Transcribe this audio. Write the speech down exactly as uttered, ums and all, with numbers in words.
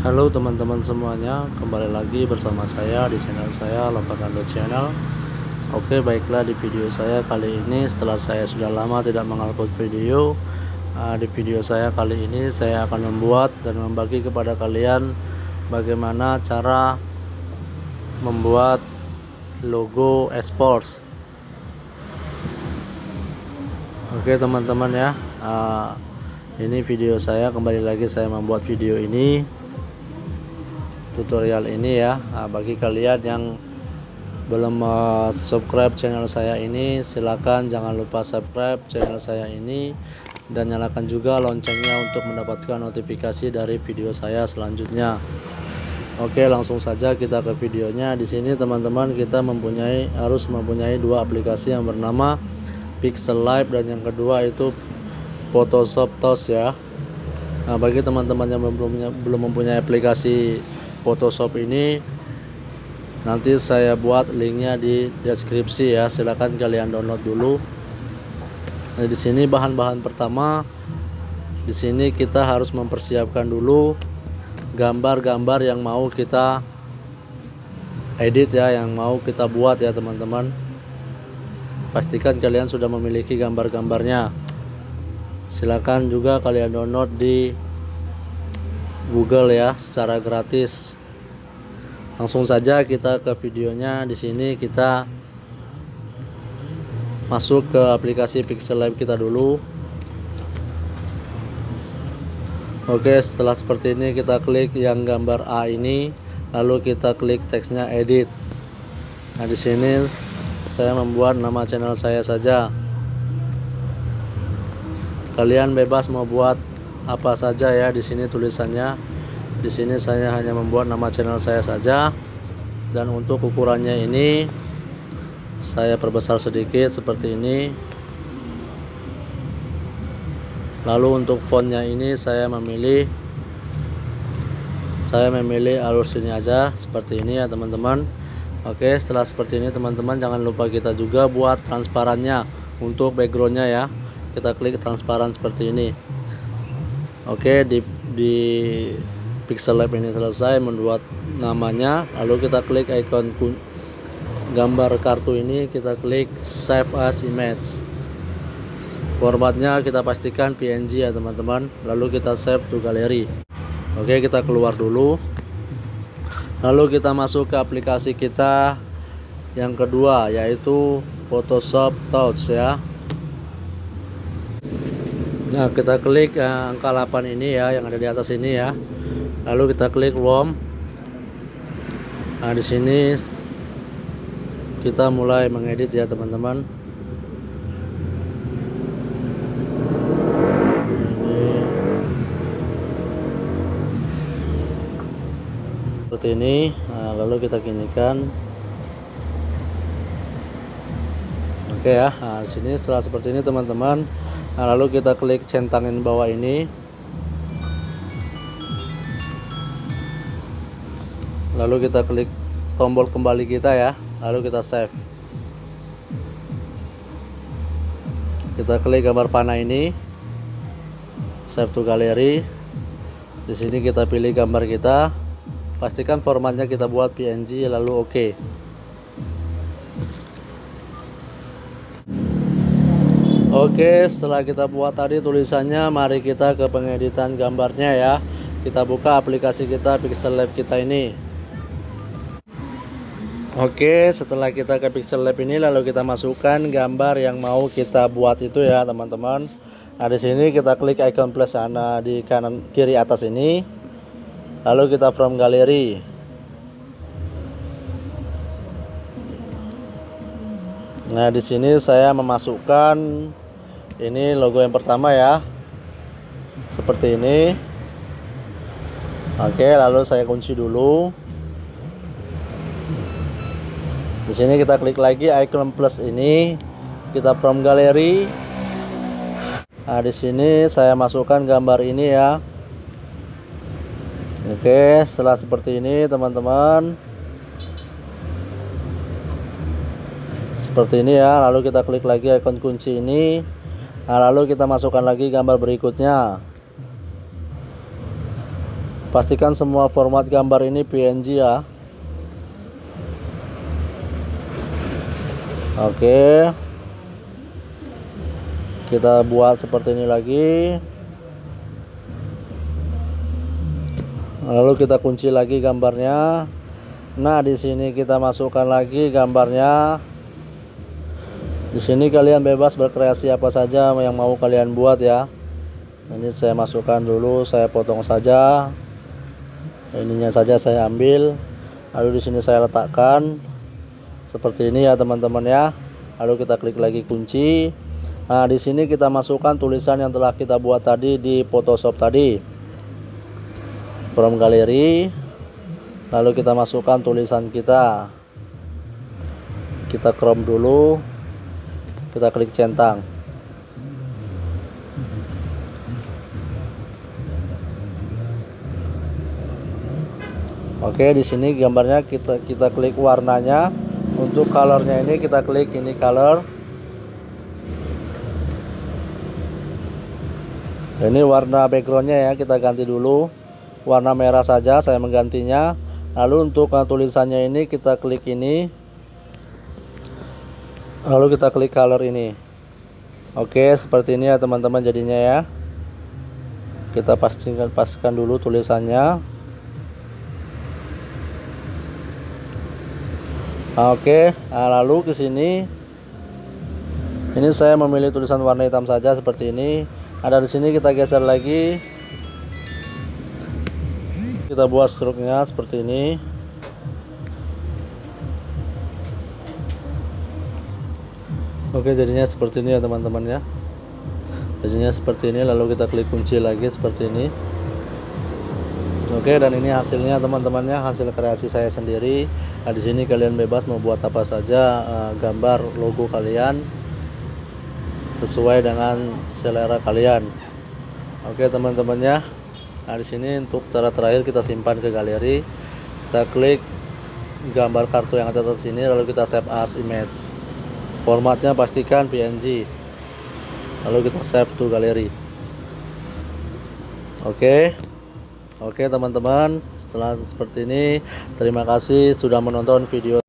Halo teman-teman semuanya, kembali lagi bersama saya di channel saya Lompatando Channel. Oke, baiklah, di video saya kali ini setelah saya sudah lama tidak mengupload video, uh, di video saya kali ini saya akan membuat dan membagi kepada kalian bagaimana cara membuat logo esports. Oke teman-teman ya, uh, ini video saya, kembali lagi saya membuat video ini, tutorial ini ya. Nah, bagi kalian yang belum uh, subscribe channel saya ini, silakan jangan lupa subscribe channel saya ini dan nyalakan juga loncengnya untuk mendapatkan notifikasi dari video saya selanjutnya. Oke, langsung saja kita ke videonya. Di sini teman-teman kita mempunyai harus mempunyai dua aplikasi yang bernama Pixel.lab dan yang kedua itu Photoshop Touch ya. Nah, bagi teman-teman yang belum belum mempunyai aplikasi Photoshop ini, nanti saya buat linknya di deskripsi ya, silahkan kalian download dulu. Nah, di sini bahan-bahan pertama, di sini kita harus mempersiapkan dulu gambar-gambar yang mau kita edit ya, yang mau kita buat ya teman-teman. Pastikan kalian sudah memiliki gambar-gambarnya. Silakan juga kalian download di Google ya secara gratis. Langsung saja kita ke videonya. Di sini kita masuk ke aplikasi Pixel.lab kita dulu. Oke, setelah seperti ini kita klik yang gambar A ini, lalu kita klik teksnya edit. Nah, di sini saya membuat nama channel saya saja. Kalian bebas mau buat apa saja ya di sini tulisannya. Di sini saya hanya membuat nama channel saya saja. Dan untuk ukurannya ini saya perbesar sedikit seperti ini. Lalu untuk fontnya ini saya memilih saya memilih alur sini aja seperti ini ya teman-teman. Oke, setelah seperti ini teman-teman jangan lupa kita juga buat transparannya untuk backgroundnya ya. Kita klik transparan seperti ini. Oke, di, di Pixel.lab ini selesai membuat namanya, lalu kita klik icon gambar kartu ini, kita klik save as image. Formatnya kita pastikan P N G ya teman-teman, lalu kita save to gallery. Oke, kita keluar dulu, lalu kita masuk ke aplikasi kita yang kedua, yaitu Photoshop Touch ya. Nah, kita klik eh, angka delapan ini ya, yang ada di atas ini ya. Lalu kita klik ROM. Nah, di sini kita mulai mengedit ya teman-teman. Ini seperti ini. Nah, lalu kita ginikan. Oke ya. Nah, di sini setelah seperti ini teman-teman. Nah, lalu kita klik centangin bawah ini, lalu kita klik tombol kembali kita ya, lalu kita save. Kita klik gambar panah ini, save to gallery. Di sini kita pilih gambar kita, pastikan formatnya kita buat P N G, lalu oke. Okay. Oke, setelah kita buat tadi tulisannya, mari kita ke pengeditan gambarnya ya. Kita buka aplikasi kita Pixel.lab kita ini. Oke, setelah kita ke Pixel.lab ini, lalu kita masukkan gambar yang mau kita buat itu ya teman-teman. Nah, di sini kita klik icon plus sana di kanan kiri atas ini, lalu kita from gallery. Nah, di sini saya memasukkan ini logo yang pertama ya, seperti ini. Oke, lalu saya kunci dulu. Di sini kita klik lagi icon plus ini, kita from gallery. Nah, di sini saya masukkan gambar ini ya. Oke, setelah seperti ini teman-teman. Seperti ini ya, lalu kita klik lagi icon kunci ini. Nah, lalu kita masukkan lagi gambar berikutnya. Pastikan semua format gambar ini P N G ya. Oke, kita buat seperti ini lagi, lalu kita kunci lagi gambarnya. Nah, di sini kita masukkan lagi gambarnya. Di sini kalian bebas berkreasi apa saja yang mau kalian buat ya. Ini saya masukkan dulu, saya potong saja. Ininya saja saya ambil, lalu di sini saya letakkan seperti ini ya teman-teman ya. Lalu kita klik lagi kunci. Nah, di sini kita masukkan tulisan yang telah kita buat tadi di Photoshop tadi. From galeri. Lalu kita masukkan tulisan kita. Kita chrome dulu. Kita klik centang. Oke, di sini gambarnya kita kita klik warnanya. Untuk colornya ini kita klik ini color. Ini warna backgroundnya ya, kita ganti dulu warna merah saja, saya menggantinya. Lalu untuk uh, tulisannya ini kita klik ini, lalu kita klik color ini. Oke, seperti ini ya teman-teman jadinya ya. Kita pastikan pastikan dulu tulisannya. Oke, nah, lalu ke sini. Ini saya memilih tulisan warna hitam saja seperti ini. Ada di sini kita geser lagi. Kita buat struknya seperti ini. Oke, jadinya seperti ini ya teman-teman ya. Jadinya seperti ini, lalu kita klik kunci lagi seperti ini. Oke, dan ini hasilnya teman-temannya, hasil kreasi saya sendiri. Nah, di sini kalian bebas mau buat apa saja uh, gambar logo kalian sesuai dengan selera kalian. Oke teman-temannya. Nah, di sini untuk cara terakhir kita simpan ke galeri. Kita klik gambar kartu yang ada di sini, lalu kita save as image. Formatnya pastikan P N G. Lalu kita save to galeri. Oke. Oke teman-teman, setelah seperti ini, terima kasih sudah menonton video